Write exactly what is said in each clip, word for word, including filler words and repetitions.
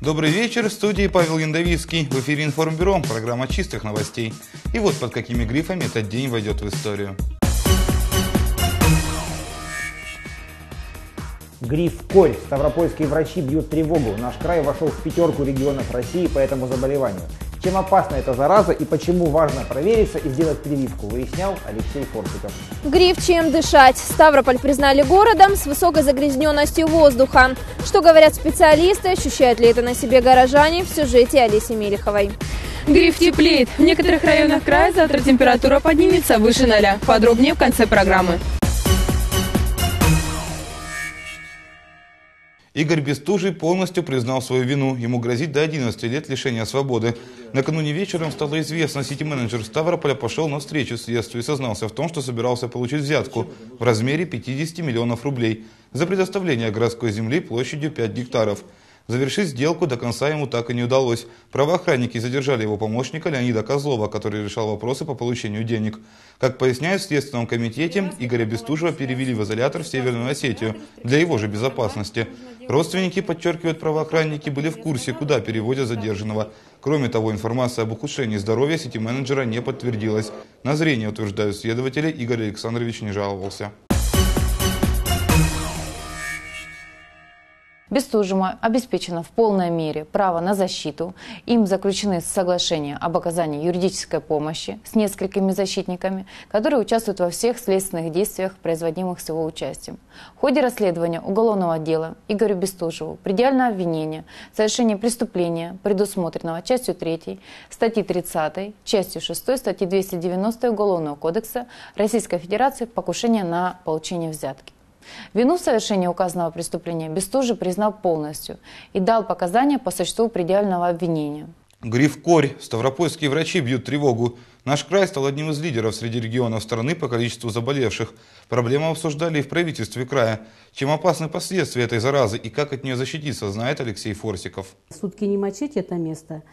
Добрый вечер, в студии Павел Яндовицкий. В эфире Информбюро, программа чистых новостей. И вот под какими грифами этот день войдет в историю. Гриф «Корь». Ставропольские врачи бьют тревогу. Наш край вошел в пятерку регионов России по этому заболеванию. Чем опасна эта зараза и почему важно провериться и сделать прививку, выяснял Алексей Форсиков. Гриф «Чем дышать». Ставрополь признали городом с высокой загрязненностью воздуха. Что говорят специалисты, ощущают ли это на себе горожане, в сюжете Олеси Мелиховой. Гриф теплеет. В некоторых районах края завтра температура поднимется выше ноля. Подробнее в конце программы. Игорь Бестужий полностью признал свою вину. Ему грозит до одиннадцати лет лишения свободы. Накануне вечером стало известно, сити-менеджер Ставрополя пошел на встречу следствию и сознался в том, что собирался получить взятку в размере пятидесяти миллионов рублей за предоставление городской земли площадью пять гектаров. Завершить сделку до конца ему так и не удалось. Правоохранники задержали его помощника Леонида Козлова, который решал вопросы по получению денег. Как поясняют в Следственном комитете, Игоря Бестужева перевели в изолятор в Северную Осетию для его же безопасности. Родственники, подчеркивают правоохранники, были в курсе, куда переводят задержанного. Кроме того, информация об ухудшении здоровья сити-менеджера не подтвердилась. На зрение, утверждают следователи, Игорь Александрович не жаловался. Бестужему обеспечено в полной мере право на защиту. Им заключены соглашения об оказании юридической помощи с несколькими защитниками, которые участвуют во всех следственных действиях, производимых с его участием. В ходе расследования уголовного дела Игорю Бестужеву предъявлено обвинение в совершении преступления, предусмотренного частью третьей, статьи тридцатой, частью шестой, статьи двести девяностой Уголовного кодекса Российской Федерации «Покушение на получение взятки». Вину в совершении указанного преступления Бестужев признал полностью и дал показания по существу предъявленного обвинения. Гриф «Корь». Ставропольские врачи бьют тревогу. Наш край стал одним из лидеров среди регионов страны по количеству заболевших. Проблему обсуждали и в правительстве края. Чем опасны последствия этой заразы и как от нее защититься, знает Алексей Форсиков. Сутки не мочить это место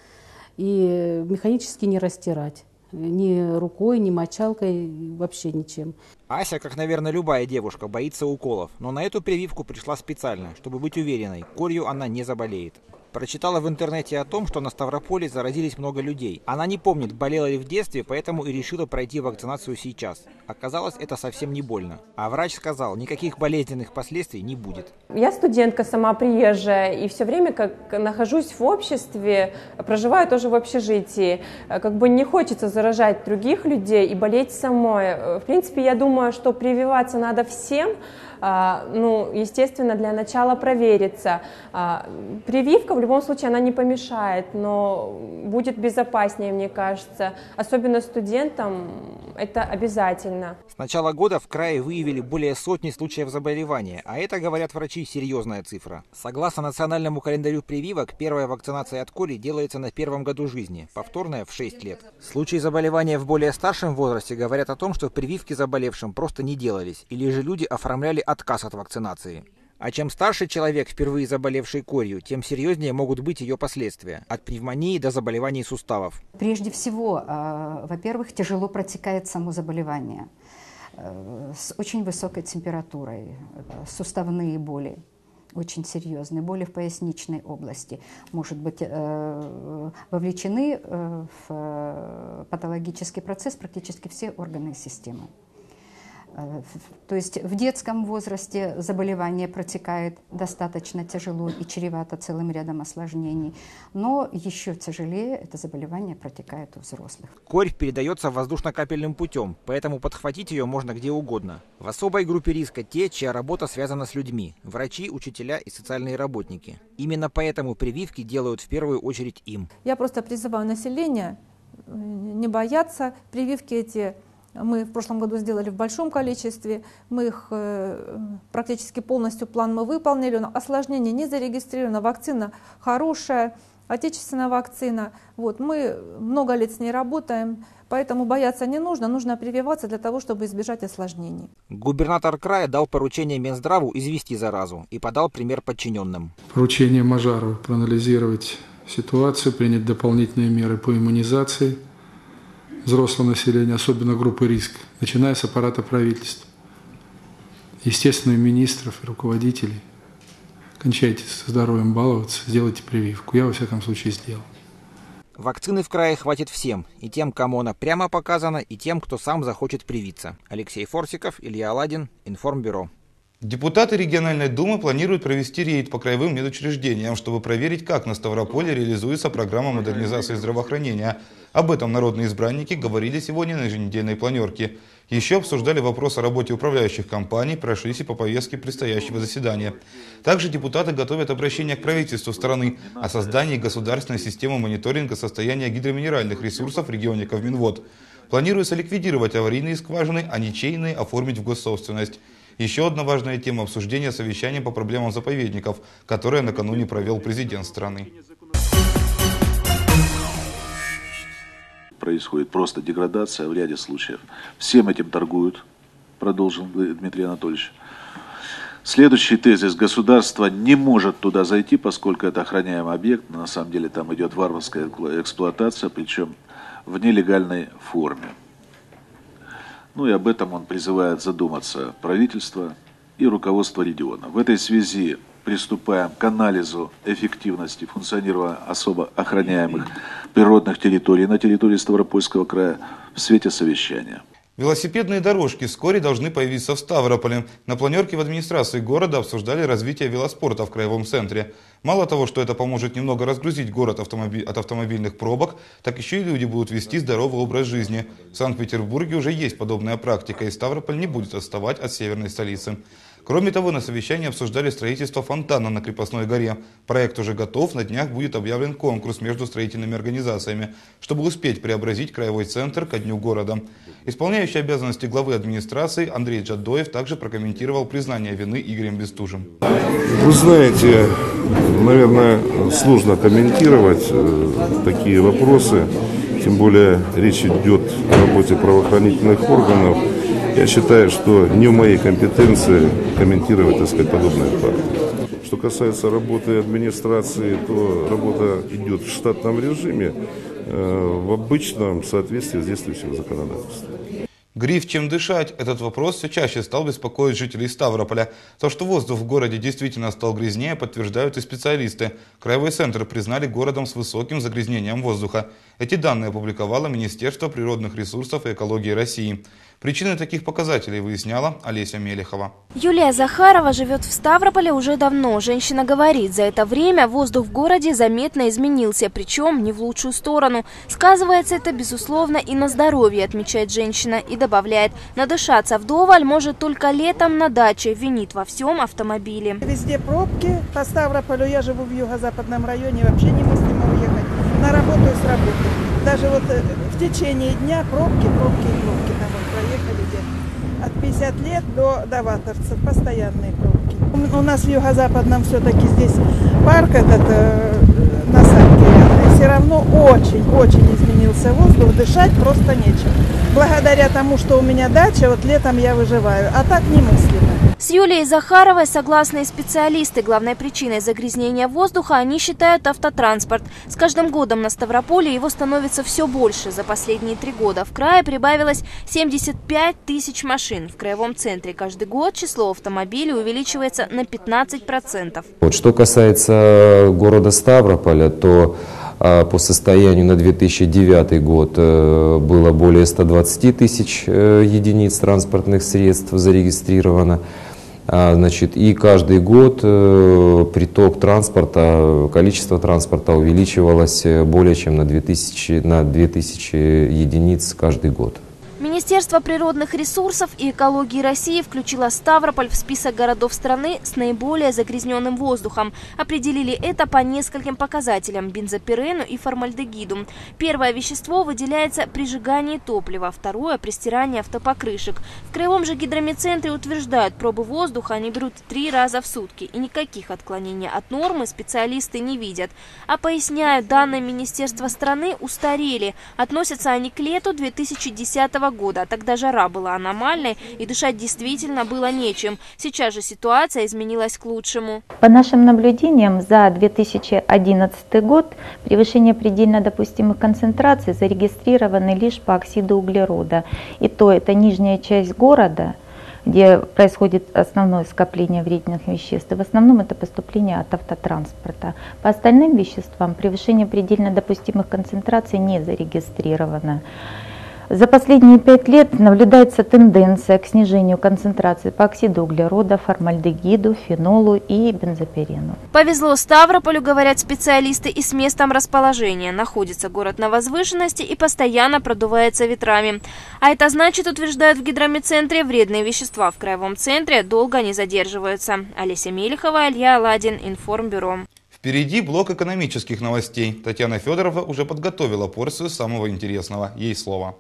и механически не растирать. Ни рукой, ни мочалкой, вообще ничем. Ася, как, наверное, любая девушка, боится уколов, но на эту прививку пришла специально, чтобы быть уверенной, корью она не заболеет. Прочитала в интернете о том, что на Ставрополе заразились много людей. Она не помнит, болела ли в детстве, поэтому и решила пройти вакцинацию сейчас. Оказалось, это совсем не больно. А врач сказал, никаких болезненных последствий не будет. Я студентка, сама приезжая, и все время как нахожусь в обществе, проживаю тоже в общежитии. Как бы не хочется заражать других людей и болеть самой. В принципе, я думаю, что прививаться надо всем. Ну, естественно, для начала провериться. Прививка в любом случае она не помешает, но будет безопаснее, мне кажется. Особенно студентам это обязательно. С начала года в крае выявили более сотни случаев заболевания, а это, говорят врачи, серьезная цифра. Согласно национальному календарю прививок, первая вакцинация от кори делается на первом году жизни, повторная в шесть лет. Случаи заболевания в более старшем возрасте говорят о том, что прививки заболевшим просто не делались, или же люди оформляли отказ от вакцинации. А чем старше человек, впервые заболевший корью, тем серьезнее могут быть ее последствия. От пневмонии до заболеваний суставов. Прежде всего, во-первых, тяжело протекает само заболевание. С очень высокой температурой, суставные боли. Очень серьезные, боли в поясничной области, может быть, вовлечены в патологический процесс практически все органы и системы. То есть в детском возрасте заболевание протекает достаточно тяжело и чревато целым рядом осложнений, но еще тяжелее это заболевание протекает у взрослых. Корь передается воздушно-капельным путем, поэтому подхватить ее можно где угодно. В особой группе риска те, чья работа связана с людьми – врачи, учителя и социальные работники. Именно поэтому прививки делают в первую очередь им. Я просто призываю население не бояться. Прививки эти мы в прошлом году сделали в большом количестве, мы их э, практически полностью план мы выполнили, но осложнений не зарегистрировано, вакцина хорошая, отечественная вакцина, вот, мы много лет с ней работаем, поэтому бояться не нужно, нужно прививаться для того, чтобы избежать осложнений. Губернатор края дал поручение Минздраву извести заразу и подал пример подчиненным. Поручение Мажарову проанализировать ситуацию, принять дополнительные меры по иммунизации взрослого населения, особенно группы риска, начиная с аппарата правительства, естественно, и министров, и руководителей кончайте со здоровьем баловаться, сделайте прививку. Я, во всяком случае, сделал. Вакцины в крае хватит всем, и тем, кому она прямо показана, и тем, кто сам захочет привиться. Алексей Форсиков, Илья Аладин, Информбюро. Депутаты региональной думы планируют провести рейд по краевым медучреждениям, чтобы проверить, как на Ставрополе реализуется программа модернизации здравоохранения. Об этом народные избранники говорили сегодня на еженедельной планерке. Еще обсуждали вопрос о работе управляющих компаний, прошлись и по повестке предстоящего заседания. Также депутаты готовят обращение к правительству страны о создании государственной системы мониторинга состояния гидроминеральных ресурсов в регионе Ковминвод. Планируется ликвидировать аварийные скважины, а ничейные оформить в госсобственность. Еще одна важная тема обсуждения совещания по проблемам заповедников, которое накануне провел президент страны. Происходит просто деградация в ряде случаев. Всем этим торгуют, продолжил Дмитрий Анатольевич. Следующий тезис. Государство не может туда зайти, поскольку это охраняемый объект. На самом деле там идет варварская эксплуатация, причем в нелегальной форме. Ну и об этом он призывает задуматься правительство и руководство региона. В этой связи приступаем к анализу эффективности функционирования особо охраняемых природных территорий на территории Ставропольского края в свете совещания. Велосипедные дорожки вскоре должны появиться в Ставрополе. На планерке в администрации города обсуждали развитие велоспорта в краевом центре. Мало того, что это поможет немного разгрузить город автомоби... от автомобильных пробок, так еще и люди будут вести здоровый образ жизни. В Санкт-Петербурге уже есть подобная практика, и Ставрополь не будет отставать от северной столицы. Кроме того, на совещании обсуждали строительство фонтана на Крепостной горе. Проект уже готов, на днях будет объявлен конкурс между строительными организациями, чтобы успеть преобразить краевой центр ко дню города. Исполняющий обязанности главы администрации Андрей Джадоев также прокомментировал признание вины Игорем Бестужем. Вы знаете, наверное, сложно комментировать э, такие вопросы, тем более речь идет о работе правоохранительных органов. Я считаю, что не в моей компетенции комментировать, так сказать, подобные факты. Что касается работы администрации, то работа идет в штатном режиме, э, в обычном соответствии с действующим законодательством. Гриф «Чем дышать?» Этот вопрос все чаще стал беспокоить жителей Ставрополя. То, что воздух в городе действительно стал грязнее, подтверждают и специалисты. Краевой центр признали городом с высоким загрязнением воздуха. Эти данные опубликовало Министерство природных ресурсов и экологии России. Причины таких показателей выясняла Олеся Мелехова. Юлия Захарова живет в Ставрополе уже давно. Женщина говорит, за это время воздух в городе заметно изменился, причем не в лучшую сторону. Сказывается это, безусловно, и на здоровье, отмечает женщина, и добавляет, надышаться вдоволь может только летом на даче, винит во всем автомобиле. Везде пробки. По Ставрополю я живу в юго-западном районе, вообще немыслимо уехать на работу и с работы. Даже вот в течение дня пробки, пробки и пробки. Там вот проехали где от пятидесяти лет до, до Ваторцев. Постоянные пробки. У, у нас в юго-западном все-таки здесь парк этот э, на Санке рядом. Все равно очень-очень изменился воздух. Дышать просто нечем. Благодаря тому, что у меня дача, вот летом я выживаю. А так немыслимо. С Юлией Захаровой, согласны специалисты, главной причиной загрязнения воздуха они считают автотранспорт. С каждым годом на Ставрополе его становится все больше. За последние три года в крае прибавилось семьдесят пять тысяч машин. В краевом центре каждый год число автомобилей увеличивается на пятнадцать процентов. Вот, что касается города Ставрополя, то по состоянию на две тысячи девятый год было более ста двадцати тысяч единиц транспортных средств зарегистрировано. Значит, и каждый год приток транспорта, количество транспорта увеличивалось более чем на две тысячи, на две тысячи единиц каждый год. Министерство природных ресурсов и экологии России включило Ставрополь в список городов страны с наиболее загрязненным воздухом. Определили это по нескольким показателям – бензопирену и формальдегиду. Первое вещество выделяется при сжигании топлива, второе – при стирании автопокрышек. В краевом же гидромедцентре утверждают, пробы воздуха они берут три раза в сутки. И никаких отклонений от нормы специалисты не видят. А поясняют, данные Министерства страны устарели. Относятся они к лету две тысячи десятого года. Тогда жара была аномальной и дышать действительно было нечем. Сейчас же ситуация изменилась к лучшему. По нашим наблюдениям, за две тысячи одиннадцатый год превышение предельно допустимых концентраций зарегистрированы лишь по оксиду углерода. И то это нижняя часть города, где происходит основное скопление вредных веществ. И в основном это поступление от автотранспорта. По остальным веществам превышение предельно допустимых концентраций не зарегистрировано. За последние пять лет наблюдается тенденция к снижению концентрации по оксиду углерода, формальдегиду, фенолу и бензопирену. Повезло Ставрополю, говорят специалисты, и с местом расположения. Находится город на возвышенности и постоянно продувается ветрами. А это значит, утверждают в гидрометцентре, вредные вещества в краевом центре долго не задерживаются. Олеся Мелихова, Илья Аладин, Информбюро. Впереди блок экономических новостей. Татьяна Федорова уже подготовила порцию самого интересного. Ей слово.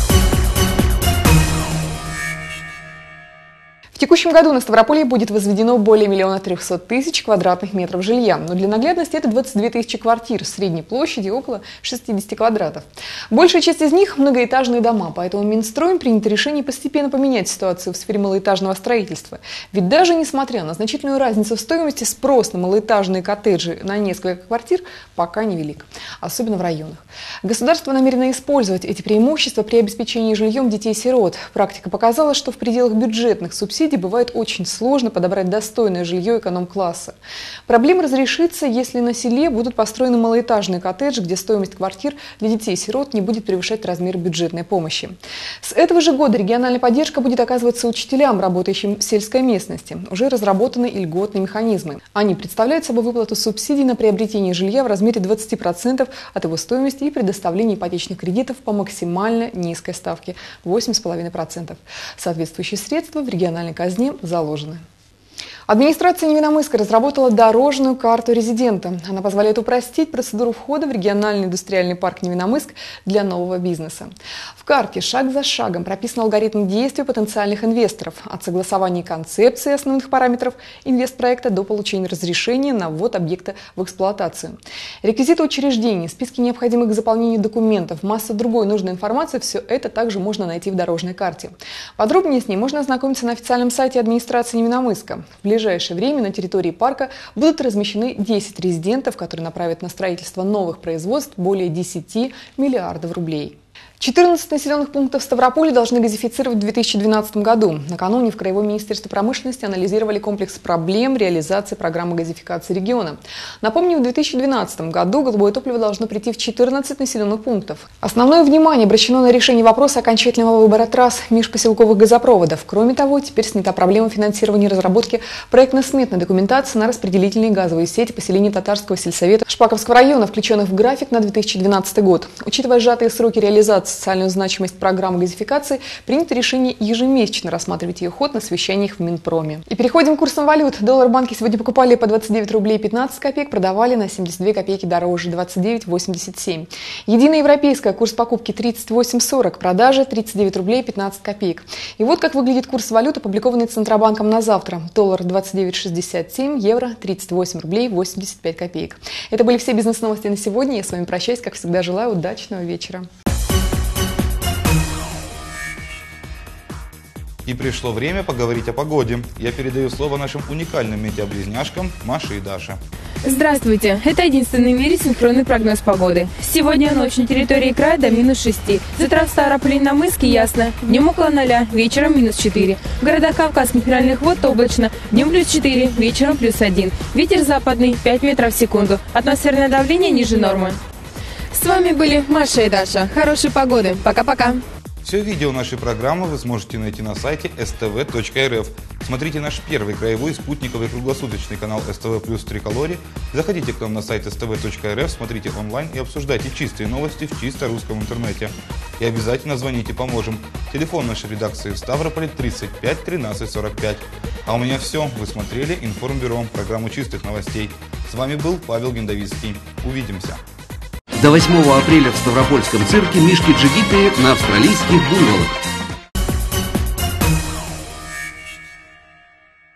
В текущем году на Ставрополье будет возведено более миллиона трехсот тысяч квадратных метров жилья, но для наглядности это двадцать две тысячи квартир с средней площадью около шестидесяти квадратов. Большая часть из них – многоэтажные дома, поэтому Минстроем принято решение постепенно поменять ситуацию в сфере малоэтажного строительства. Ведь даже несмотря на значительную разницу в стоимости, спрос на малоэтажные коттеджи на несколько квартир пока невелик, особенно в районах. Государство намерено использовать эти преимущества при обеспечении жильем детей-сирот. Практика показала, что в пределах бюджетных субсидий бывает очень сложно подобрать достойное жилье эконом-класса. Проблема разрешится, если на селе будут построены малоэтажные коттеджи, где стоимость квартир для детей-сирот не будет превышать размер бюджетной помощи. С этого же года региональная поддержка будет оказываться учителям, работающим в сельской местности. Уже разработаны и льготные механизмы. Они представляют собой выплату субсидий на приобретение жилья в размере двадцати процентов от его стоимости и предоставление ипотечных кредитов по максимально низкой ставке – восемь целых пять десятых процента. Соответствующие средства в региональной казне заложены. Администрация Невиномысска разработала дорожную карту резидента. Она позволяет упростить процедуру входа в региональный индустриальный парк Невиномысск для нового бизнеса. В карте шаг за шагом прописан алгоритм действий потенциальных инвесторов от согласования концепции основных параметров инвестпроекта до получения разрешения на ввод объекта в эксплуатацию. Реквизиты учреждений, списки необходимых к заполнению документов, масса другой нужной информации – все это также можно найти в дорожной карте. Подробнее с ней можно ознакомиться на официальном сайте администрации Невиномысска. В ближайшее время на территории парка будут размещены десять резидентов, которые направят на строительство новых производств более десяти миллиардов рублей. четырнадцать населенных пунктов Ставрополя должны газифицировать в две тысячи двенадцатом году. Накануне в Краевом министерстве промышленности анализировали комплекс проблем реализации программы газификации региона. Напомню, в две тысячи двенадцатом году голубое топливо должно прийти в четырнадцать населенных пунктов. Основное внимание обращено на решение вопроса окончательного выбора трасс межпоселковых газопроводов. Кроме того, теперь снята проблема финансирования и разработки проектно-сметной документации на распределительные газовые сети поселений Татарского сельсовета Шпаковского района, включенных в график на две тысячи двенадцатый год. Учитывая сжатые сроки реализации социальную значимость программы газификации, принято решение ежемесячно рассматривать ее ход на совещаниях в Минпроме. И переходим к курсам валют. Доллар банки сегодня покупали по двадцать девять рублей пятнадцать копеек, продавали на семьдесят две копейки дороже, двадцать девять восемьдесят семь. Единая европейская, курс покупки тридцать восемь сорок, продажи тридцать девять рублей пятнадцать копеек. И вот как выглядит курс валют, опубликованный Центробанком на завтра. Доллар двадцать девять шестьдесят семь, евро тридцать восемь рублей восемьдесят пять копеек. Это были все бизнес-новости на сегодня. Я с вами прощаюсь. Как всегда, желаю удачного вечера. И пришло время поговорить о погоде. Я передаю слово нашим уникальным метеоблизняшкам Маше и Даше. Здравствуйте! Это единственный в мире синхронный прогноз погоды. Сегодня ночь на территории края до минус шести. Завтра в Ставрополе и на Мыске ясно. Днем около ноля, вечером минус четыре. В городах Кавказских минеральных вод облачно. Днем плюс четыре, вечером плюс один. Ветер западный пять метров в секунду. Атмосферное давление ниже нормы. С вами были Маша и Даша. Хорошей погоды. Пока-пока. Все видео нашей программы вы сможете найти на сайте эс тэ вэ точка эр эф. Смотрите наш первый краевой спутниковый круглосуточный канал эс тэ вэ плюс Триколоре. Заходите к нам на сайт эс тэ вэ точка эр эф, смотрите онлайн и обсуждайте чистые новости в чисто русском интернете. И обязательно звоните, поможем. Телефон нашей редакции в Ставрополе тридцать пять тринадцать сорок пять. А у меня все. Вы смотрели Информбюро, программу чистых новостей. С вами был Павел Гендовицкий. Увидимся. До восьмого апреля в Ставропольском цирке мишки-джигиты на австралийских буйволах.